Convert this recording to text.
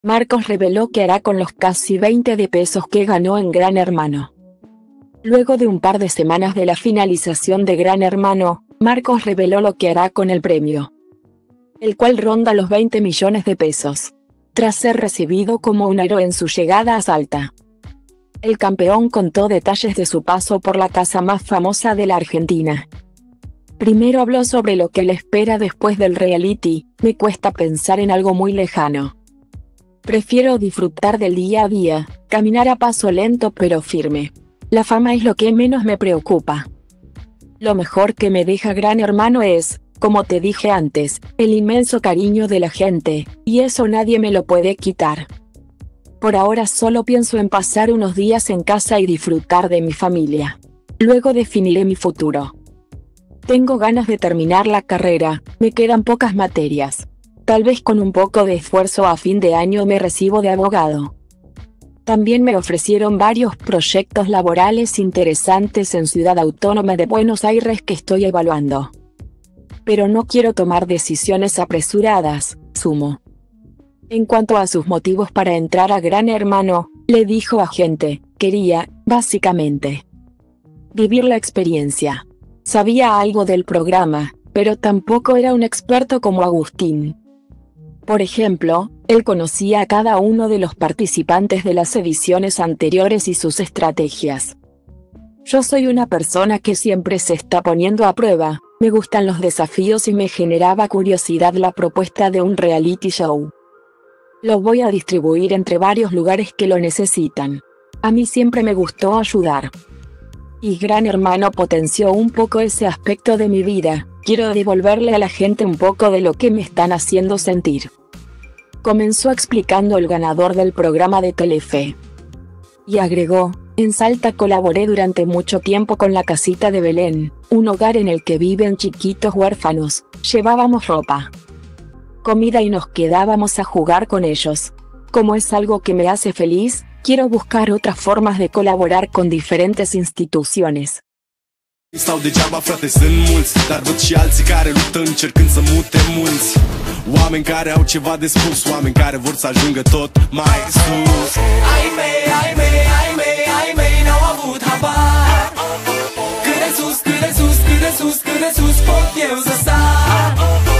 Marcos reveló qué hará con los casi 20 de pesos que ganó en Gran Hermano. Luego de un par de semanas de la finalización de Gran Hermano, Marcos reveló lo que hará con el premio, el cual ronda los 20 millones de pesos, tras ser recibido como un héroe en su llegada a Salta. El campeón contó detalles de su paso por la casa más famosa de la Argentina. Primero habló sobre lo que le espera después del reality. Me cuesta pensar en algo muy lejano. Prefiero disfrutar del día a día, caminar a paso lento pero firme. La fama es lo que menos me preocupa. Lo mejor que me deja Gran Hermano es, como te dije antes, el inmenso cariño de la gente, y eso nadie me lo puede quitar. Por ahora solo pienso en pasar unos días en casa y disfrutar de mi familia. Luego definiré mi futuro. Tengo ganas de terminar la carrera, me quedan pocas materias. Tal vez con un poco de esfuerzo a fin de año me recibo de abogado. También me ofrecieron varios proyectos laborales interesantes en Ciudad Autónoma de Buenos Aires que estoy evaluando. Pero no quiero tomar decisiones apresuradas, sumó. En cuanto a sus motivos para entrar a Gran Hermano, le dijo a Gente, quería, básicamente, vivir la experiencia. Sabía algo del programa, pero tampoco era un experto como Agustín. Por ejemplo, él conocía a cada uno de los participantes de las ediciones anteriores y sus estrategias. Yo soy una persona que siempre se está poniendo a prueba, me gustan los desafíos y me generaba curiosidad la propuesta de un reality show. Lo voy a distribuir entre varios lugares que lo necesitan. A mí siempre me gustó ayudar. Y Gran Hermano potenció un poco ese aspecto de mi vida. Quiero devolverle a la gente un poco de lo que me están haciendo sentir. Comenzó explicando el ganador del programa de Telefe. Y agregó, en Salta colaboré durante mucho tiempo con la Casita de Belén, un hogar en el que viven chiquitos huérfanos. Llevábamos ropa, comida y nos quedábamos a jugar con ellos. Como es algo que me hace feliz, quiero buscar otras formas de colaborar con diferentes instituciones. Stau degeaba, frate, sunt mulți, dar văd și alții care luptă încercând să mute mulți. Oameni care au ceva de spus, oameni care vor să ajungă tot mai sus. Ai mei, n-au avut habar. Cât de sus, cât de sus, cât de sus, cât de sus pot eu să sar.